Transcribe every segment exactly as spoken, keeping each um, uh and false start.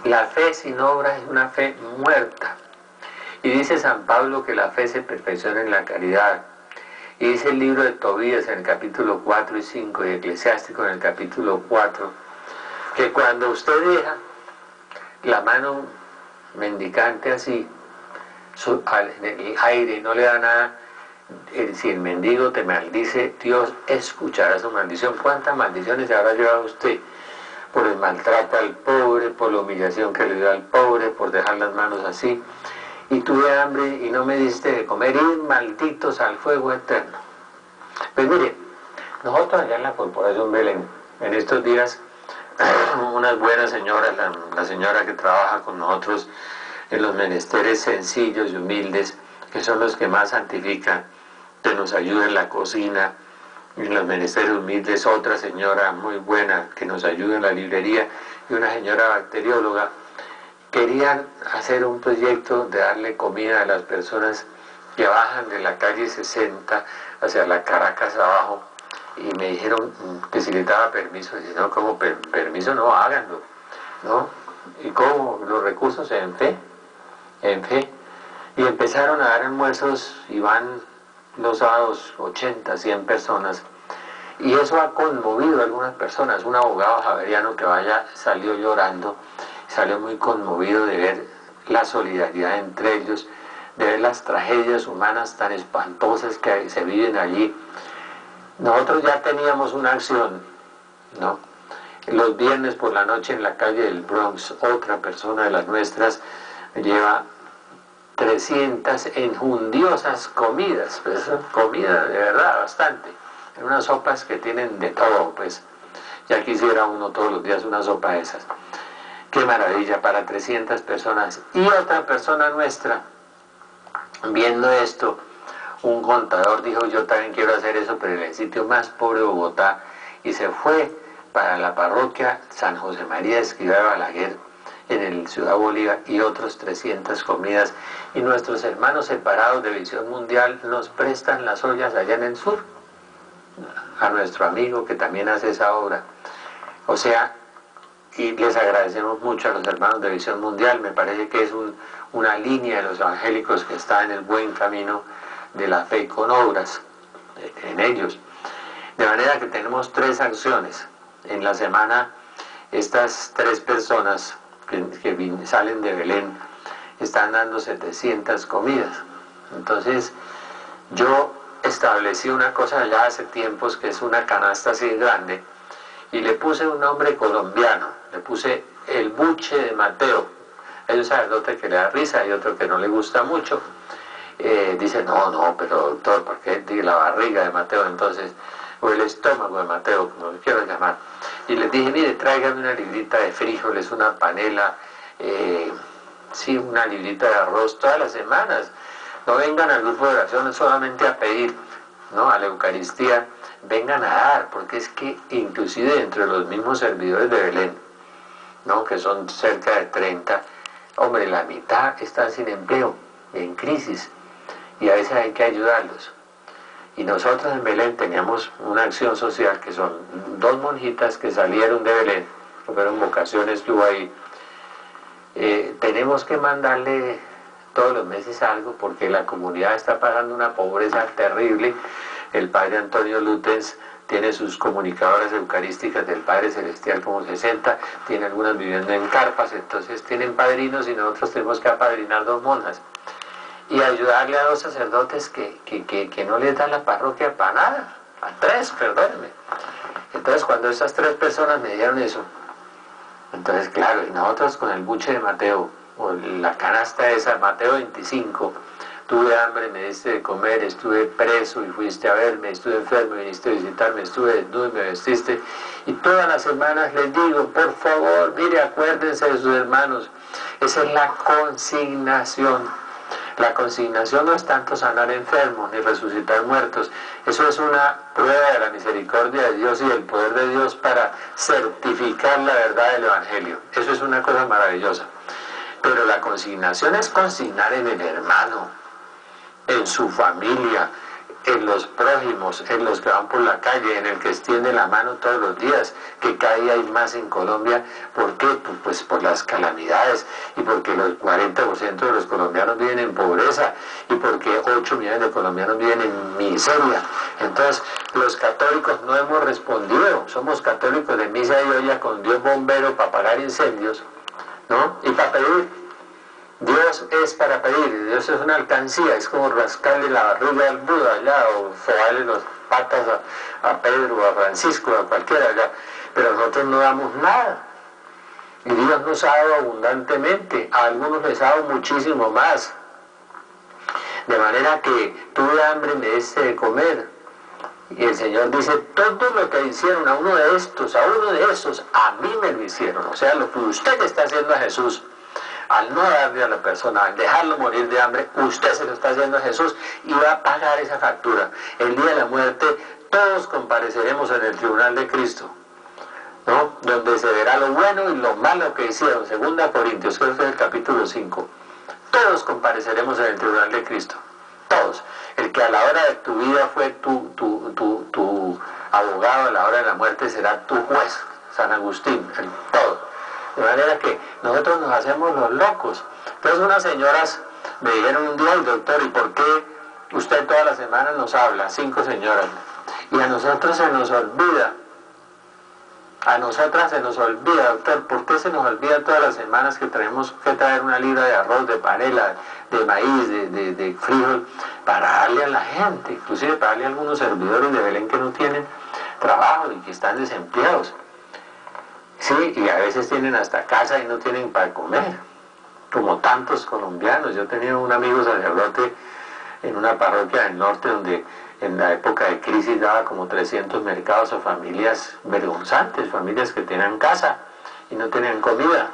La fe sin obra es una fe muerta. Y dice San Pablo que la fe se perfecciona en la caridad. Y dice el libro de Tobías en el capítulo cuatro y cinco y Eclesiástico en el capítulo cuatro, que cuando usted deja la mano mendicante así, en el aire, no le da nada, si el mendigo te maldice, Dios escuchará su maldición. ¿Cuántas maldiciones se habrá llevado usted? Por el maltrato al pobre, por la humillación que le dio al pobre, por dejar las manos así. Y tuve hambre y no me diste de comer, y malditos al fuego eterno. Pues mire, nosotros allá en la Corporación Belén, en estos días, unas buenas señoras, la, la señora que trabaja con nosotros en los menesteres sencillos y humildes, que son los que más santifican, que nos ayuda en la cocina, en los menesteres humildes, otra señora muy buena que nos ayuda en la librería y una señora bacterióloga, querían hacer un proyecto de darle comida a las personas que bajan de la calle sesenta hacia la Caracas abajo, y me dijeron que si les daba permiso. Y no, como per permiso no, háganlo, ¿no? ¿Y cómo? Los recursos en fe, en fe. Y empezaron a dar almuerzos y van los sábados ochenta, cien personas. Y eso ha conmovido a algunas personas. Un abogado javeriano que vaya salió llorando, salió muy conmovido de ver la solidaridad entre ellos, de ver las tragedias humanas tan espantosas que se viven allí. Nosotros ya teníamos una acción, ¿no? Los viernes por la noche en la calle del Bronx, otra persona de las nuestras lleva trescientas enjundiosas comidas, pues, comida de verdad, bastante, en unas sopas que tienen de todo, pues, ya quisiera uno todos los días una sopa de esas. Qué maravilla para trescientas personas. Y otra persona nuestra, viendo esto, un contador dijo, yo también quiero hacer eso, pero en el sitio más pobre de Bogotá, y se fue para la parroquia San José María Escrivá de Balaguer, en el Ciudad Bolívar, y otros trescientas comidas, y nuestros hermanos separados de Visión Mundial nos prestan las ollas allá en el sur, a nuestro amigo que también hace esa obra. O sea, y les agradecemos mucho a los hermanos de Visión Mundial. Me parece que es un, una línea de los evangélicos que está en el buen camino de la fe con obras en ellos. De manera que tenemos tres acciones. En la semana, estas tres personas que, que salen de Belén están dando setecientas comidas. Entonces, yo establecí una cosa ya hace tiempos, que es una canasta así grande, y le puse un nombre colombiano, le puse el buche de Mateo. Hay un sacerdote que le da risa y otro que no le gusta mucho. Eh, dice, no, no, pero doctor, ¿por qué dice la barriga de Mateo entonces? O el estómago de Mateo, como lo quiero llamar. Y les dije, mire, tráigame una librita de frijoles, una panela, eh, sí, una librita de arroz todas las semanas. No vengan al grupo de oración solamente a pedir, ¿no? A la Eucaristía, vengan a dar, porque es que inclusive entre los mismos servidores de Belén, ¿no? Que son cerca de treinta, hombre, la mitad están sin empleo, en crisis, y a veces hay que ayudarlos. Y nosotros en Belén teníamos una acción social que son dos monjitas que salieron de Belén, fueron vocaciones que hubo ahí. Eh, tenemos que mandarle todos los meses algo porque la comunidad está pasando una pobreza terrible. El padre Antonio Lutens tiene sus comunicadoras eucarísticas del Padre Celestial como sesenta, tiene algunas viviendo en carpas, entonces tienen padrinos y nosotros tenemos que apadrinar dos monjas y ayudarle a dos sacerdotes que, que, que, que no les dan la parroquia para nada, a tres, perdónenme. Entonces cuando esas tres personas me dieron eso, entonces claro, y nosotros con el buche de Mateo, o la canasta esa, Mateo veinticinco, tuve hambre, me diste de comer, estuve preso y fuiste a verme, estuve enfermo y viniste a visitarme, estuve desnudo y me vestiste. Y todas las semanas les digo, por favor, mire, acuérdense de sus hermanos. Esa es la consignación. La consignación no es tanto sanar enfermos ni resucitar muertos. Eso es una prueba de la misericordia de Dios y del poder de Dios para certificar la verdad del Evangelio. Eso es una cosa maravillosa. Pero la consignación es consignar en el hermano, en su familia, en los prójimos, en los que van por la calle, en el que extiende la mano todos los días, que cada día hay más en Colombia. ¿Por qué? Pues pues por las calamidades y porque el cuarenta por ciento de los colombianos viven en pobreza y porque ocho millones de colombianos viven en miseria. Entonces los católicos no hemos respondido, somos católicos de misa y olla con Dios bombero para apagar incendios, ¿no? Y para pedir. Dios es para pedir, Dios es una alcancía, es como rascarle la barriga al Buda allá o sobarle las patas a, a Pedro, a Francisco, a cualquiera allá, pero nosotros no damos nada. Y Dios nos ha dado abundantemente, a algunos les ha dado muchísimo más. De manera que tuve hambre, me diste de comer. Y el Señor dice, todo lo que hicieron a uno de estos, a uno de estos, a mí me lo hicieron. O sea, lo que usted está haciendo a Jesús, al no darle a la persona, al dejarlo morir de hambre, usted se lo está haciendo a Jesús y va a pagar esa factura. El día de la muerte, todos compareceremos en el tribunal de Cristo, ¿no? Donde se verá lo bueno y lo malo que hicieron. Segunda Corintios, creo que es el capítulo cinco. Todos compareceremos en el tribunal de Cristo. Todos. El que a la hora de tu vida fue tu, tu, tu, tu abogado, a la hora de la muerte será tu juez. San Agustín, el todo. De manera que nosotros nos hacemos los locos. Entonces unas señoras me dijeron un día, el doctor, ¿y por qué usted todas las semanas nos habla? Cinco señoras. Y a nosotros se nos olvida. A nosotras se nos olvida, doctor, ¿por qué se nos olvida todas las semanas que tenemos que traer una libra de arroz, de panela, de maíz, de, de, de frijol, para darle a la gente, inclusive para darle a algunos servidores de Belén que no tienen trabajo y que están desempleados? Sí, y a veces tienen hasta casa y no tienen para comer, como tantos colombianos. Yo tenía un amigo sacerdote en una parroquia del norte donde en la época de crisis daba como trescientos mercados a familias vergonzantes, familias que tenían casa y no tenían comida.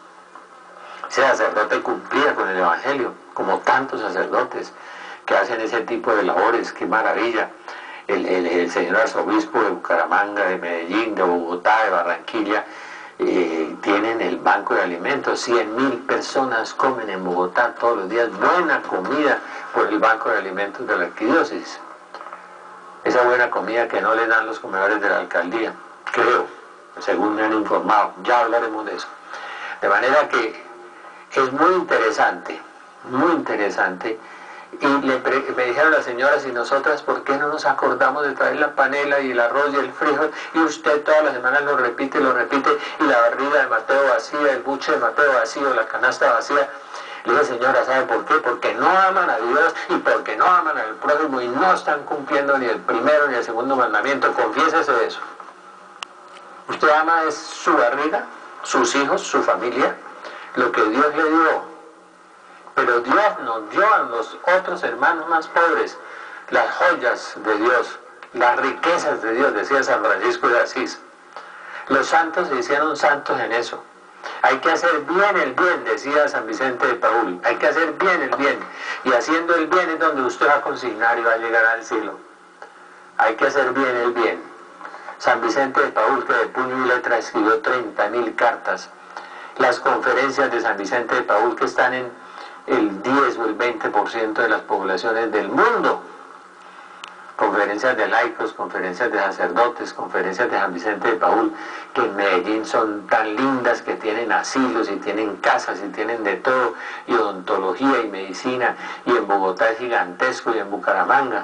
Ese sacerdote cumplía con el Evangelio, como tantos sacerdotes que hacen ese tipo de labores. ¡Qué maravilla! El, el, el señor arzobispo de Bucaramanga, de Medellín, de Bogotá, de Barranquilla, eh, tienen el banco de alimentos. cien mil personas comen en Bogotá todos los días buena comida por el banco de alimentos de la arquidiócesis. Esa buena comida que no le dan los comedores de la alcaldía, creo, según me han informado. Ya hablaremos de eso. De manera que es muy interesante, muy interesante. Y le me dijeron las señoras, y nosotras, ¿por qué no nos acordamos de traer la panela y el arroz y el frijol? Y usted todas las semanas lo repite, lo repite, y la barriga de Mateo vacía, el buche de Mateo vacío, la canasta vacía. Le dije, señora, ¿sabe por qué? Porque no aman a Dios y porque no aman al prójimo y no están cumpliendo ni el primero ni el segundo mandamiento. Confiésese eso. Usted ama es su barriga, sus hijos, su familia, lo que Dios le dio. Pero Dios nos dio a los otros hermanos más pobres las joyas de Dios, las riquezas de Dios, decía San Francisco de Asís. Los santos se hicieron santos en eso. Hay que hacer bien el bien, decía San Vicente de Paúl. Hay que hacer bien el bien. Y haciendo el bien es donde usted va a consignar y va a llegar al cielo. Hay que hacer bien el bien. San Vicente de Paúl, que de puño y letra escribió treinta mil cartas. Las conferencias de San Vicente de Paúl, que están en el diez o el veinte por ciento de las poblaciones del mundo. Conferencias de laicos, conferencias de sacerdotes, conferencias de San Vicente de Paúl, que en Medellín son tan lindas, que tienen asilos y tienen casas y tienen de todo, y odontología y medicina, y en Bogotá es gigantesco, y en Bucaramanga.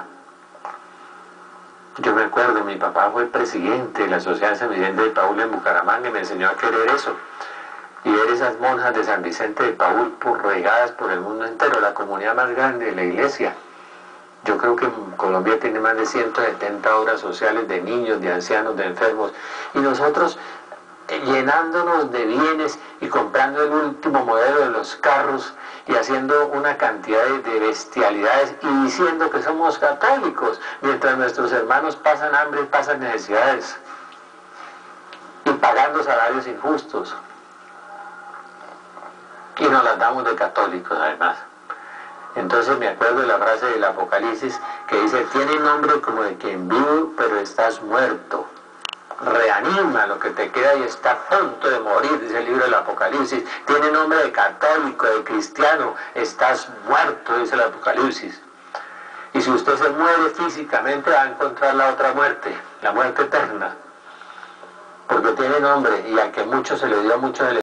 Yo me acuerdo, mi papá fue presidente de la Sociedad de San Vicente de Paúl en Bucaramanga y me enseñó a querer eso. Y ver esas monjas de San Vicente de Paúl por regadas por el mundo entero, la comunidad más grande de la iglesia. Yo creo que Colombia tiene más de ciento setenta obras sociales de niños, de ancianos, de enfermos, y nosotros eh, llenándonos de bienes y comprando el último modelo de los carros y haciendo una cantidad de, de bestialidades y diciendo que somos católicos, mientras nuestros hermanos pasan hambre y pasan necesidades y pagando salarios injustos. Y nos las damos de católicos además. Entonces me acuerdo de la frase del Apocalipsis que dice, tiene nombre como de quien vive, pero estás muerto. Reanima lo que te queda y está a punto de morir, dice el libro del Apocalipsis. Tiene nombre de católico, de cristiano, estás muerto, dice el Apocalipsis. Y si usted se muere físicamente va a encontrar la otra muerte, la muerte eterna. Porque tiene nombre y al que mucho se le dio, mucho se le